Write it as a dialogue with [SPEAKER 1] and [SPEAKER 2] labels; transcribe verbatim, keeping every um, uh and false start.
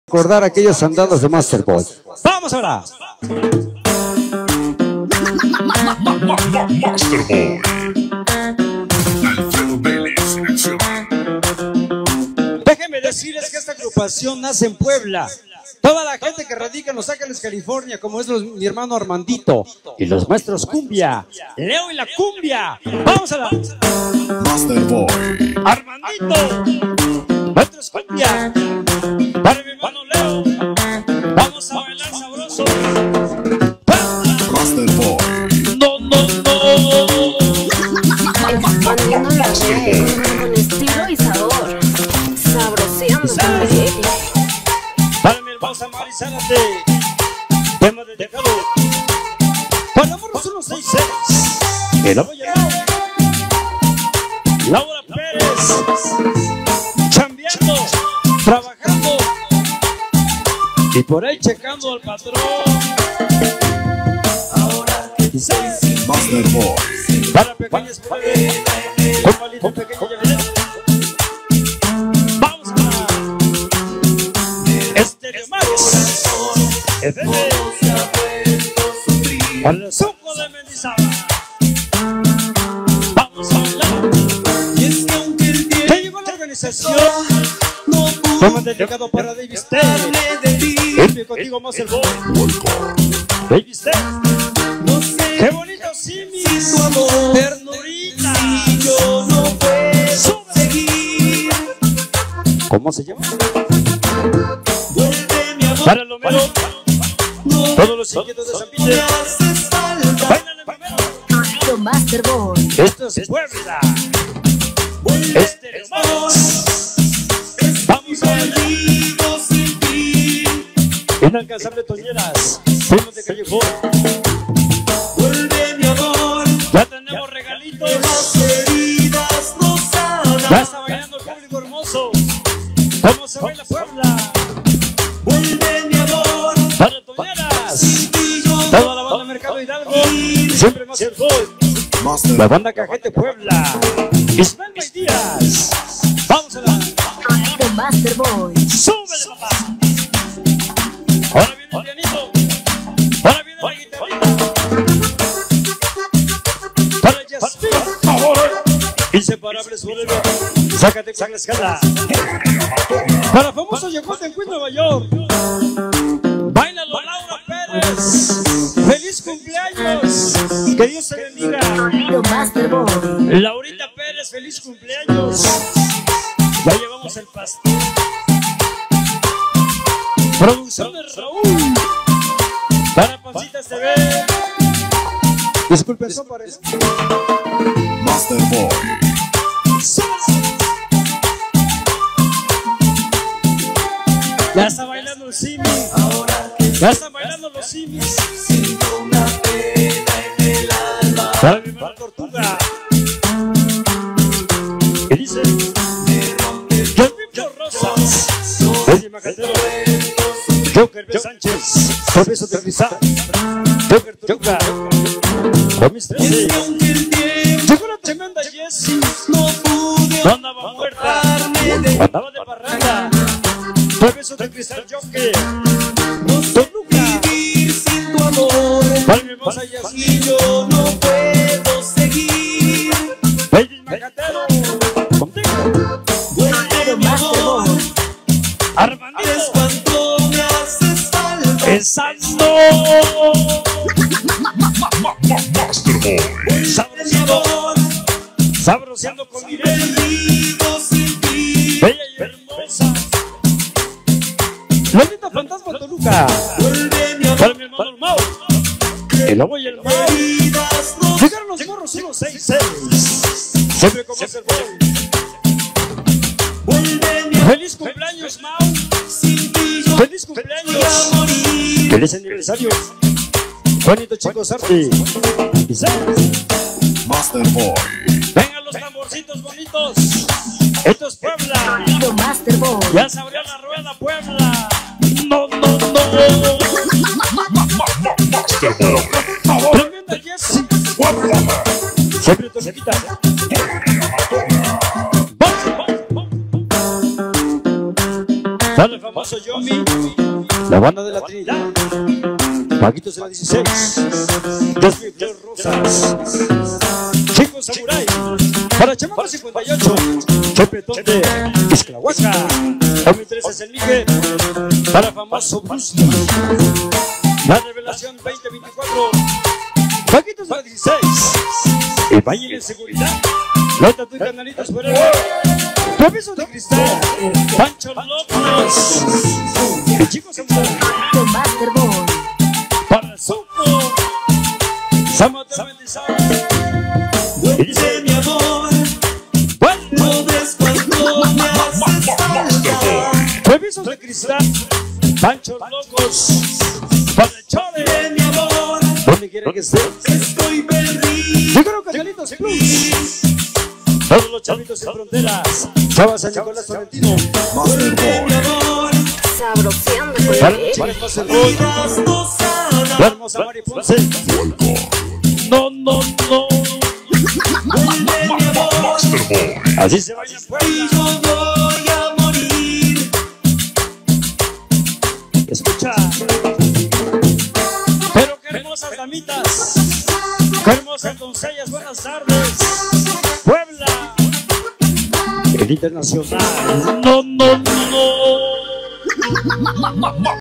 [SPEAKER 1] Recordar aquellos andados de Master Boy.
[SPEAKER 2] ¡Vamos ahora!
[SPEAKER 3] Master Boy. Alfredo Vélez en acción.
[SPEAKER 2] Déjenme decirles que esta agrupación nace en Puebla. Toda la gente que radica en Los Ángeles, California, como es los, mi hermano Armandito y los maestros Cumbia, Leo y la Cumbia. ¡Vamos a la!
[SPEAKER 3] Master Boy.
[SPEAKER 2] Armandito, maestros Cumbia, para mi hermano Leo. Vamos a bailar sabroso.
[SPEAKER 3] Master Boy.
[SPEAKER 2] No, no, no.
[SPEAKER 4] Expandiendo la red con estilo y sabor, sabroseando también.
[SPEAKER 2] Para mi hermosa Mari Zárate, tema dedicado para Morros ciento sesenta y seis. El apoyado Laura Pérez, chambeando, trabajando y por ahí checando al patrón. Ahora que seis.
[SPEAKER 3] Master Boy.
[SPEAKER 2] Para pequeñas plebes, con palito pequeño y vamos a Estéreo Max F M para el Zuco de Mendizábal. Vamos a bailar. Ya llegó la organización. Toma dedicado para David Stern. El contigo más el boy. David Stern. Qué bonito Simi, ternurita. Yo no puedo seguir. ¿Cómo se llama? Para lo menos todos los inquietos de San Peter. Báilale primero.
[SPEAKER 4] Master Boy.
[SPEAKER 2] Esto es Puebla. Estéreo Max. Vamos a bailar. Inalcanzable Toñeras. Fuimos de Callejón. Ya tenemos regalitos. Ya está bailando el público hermoso. ¿Cómo se baila Puebla? Para Toñeras. Toda la banda Mercado Hidalgo. Siempre más el gol. La banda Cajete Puebla. Ismael May Díaz. Vamos a la.
[SPEAKER 4] The Master Boy.
[SPEAKER 2] ¡Súbele, papá! Ahora viene el pianito. Ahora viene la guitarrita. Para Jasmine. Inseparables forever. Sácate con la escala. Para famoso Yocote en Queens, Nueva York. Báilalo, Laura Pérez. ¡Feliz cumpleaños! Que Dios te bendiga.
[SPEAKER 4] The Master Boy.
[SPEAKER 2] Laurita Pérez, feliz cumpleaños. Ya llevamos el pastel. Producción de Raúl. Para Pancitas T V.
[SPEAKER 1] Disculpen, son para eso.
[SPEAKER 3] Master Boy.
[SPEAKER 2] Ya está bailando el Simi. Ya están bailando los Simis. Para mi hermano Tortuga. ¿Qué dice? John Victor Rosas. Oye Macatero. Joker B. Sánchez. Tropiezo de Cristal. Joker Tortuga. Gomis trece. Llegó la tremenda Jessie. No andaba muerta. Andaba de parranda. Tropiezo de Cristal Joker. Tortuga. Para mi hermosa Jessie.
[SPEAKER 5] Yo no puedo seguir.
[SPEAKER 2] Baby Macatero. Contigo.
[SPEAKER 4] The Master Boy.
[SPEAKER 2] Armandito.
[SPEAKER 5] Es cuanto me haces falta.
[SPEAKER 2] Pensando.
[SPEAKER 3] Master Boy.
[SPEAKER 2] Sabrosito. Sabroseando con Irene.
[SPEAKER 5] Perdido sin ti.
[SPEAKER 2] Bella y hermosa. Lolita Fantasma Toluca.
[SPEAKER 5] Vuelve mi amor.
[SPEAKER 2] Para mi hermano Mau. El lobo y el Mau.
[SPEAKER 5] Heridas no
[SPEAKER 2] Llegaron los morros ciento sesenta y seis. Siempre como es el boy.
[SPEAKER 5] vuelve mi amor.
[SPEAKER 2] Feliz cumpleaños, Mau.
[SPEAKER 5] Sin ti yo
[SPEAKER 2] Feliz
[SPEAKER 5] voy a
[SPEAKER 2] cumpleaños.
[SPEAKER 5] morir.
[SPEAKER 2] Feliz aniversario. Juanito Chicos Arte. Y seis.
[SPEAKER 3] Master Boy.
[SPEAKER 2] Vengan los tamborcitos bonitos. Esto es Puebla.
[SPEAKER 4] The Master Boy.
[SPEAKER 2] Ya se abrió la rueda, Puebla. No, no, no.
[SPEAKER 3] Master Boy.
[SPEAKER 2] Tremenda Jessie. Siempre te quita. Dale, famoso Yomi, la banda de la Trinidad, Paquitos de la dieciséis, Dos Mil Flores Rosas, Chicos Samurai, para Chamaco cincuenta y ocho, Chepetón de Izclahuaca, dos mil trece es el Miguel, para famoso Bruce Lee, la Revelación veinte veinticuatro, Paquitos de la dieciséis, el Valle de Seguridad, los Tatu y Canalitos Forever, Traviesos de Cristal, Pancho López, el Chico Samurai,
[SPEAKER 4] The Master Boy.
[SPEAKER 2] para el Sopo, San Mateo Mendizábal,
[SPEAKER 5] Vuelve mi amor, no ves cuando me haces falta.
[SPEAKER 2] Traviesos de Cristal, Pancho Locos, para el Chole,
[SPEAKER 5] Vuelve mi amor,
[SPEAKER 2] donde quiera que estés.
[SPEAKER 5] estoy perdido.
[SPEAKER 2] Yo creo que Canalitos Plus, todos los chavitos sin fronteras, Chavas San Nicolás Tolentino,
[SPEAKER 5] Vuelve mi amor,
[SPEAKER 4] Sabroseando
[SPEAKER 2] para
[SPEAKER 4] con
[SPEAKER 2] el
[SPEAKER 4] él.
[SPEAKER 2] Chávez Macerrón,
[SPEAKER 5] vidas no
[SPEAKER 2] la
[SPEAKER 5] sanas.
[SPEAKER 2] hermosa Mari Ponce. No, no, no.
[SPEAKER 5] Vuelve mi amor,
[SPEAKER 3] Master Boy.
[SPEAKER 2] Así se vayan
[SPEAKER 5] y
[SPEAKER 2] Puebla.
[SPEAKER 5] yo voy a morir.
[SPEAKER 2] Escucha. Pero qué hermosas damitas, qué hermosas doncellas, buenas tardes. Puebla, el internacional. No, no, no.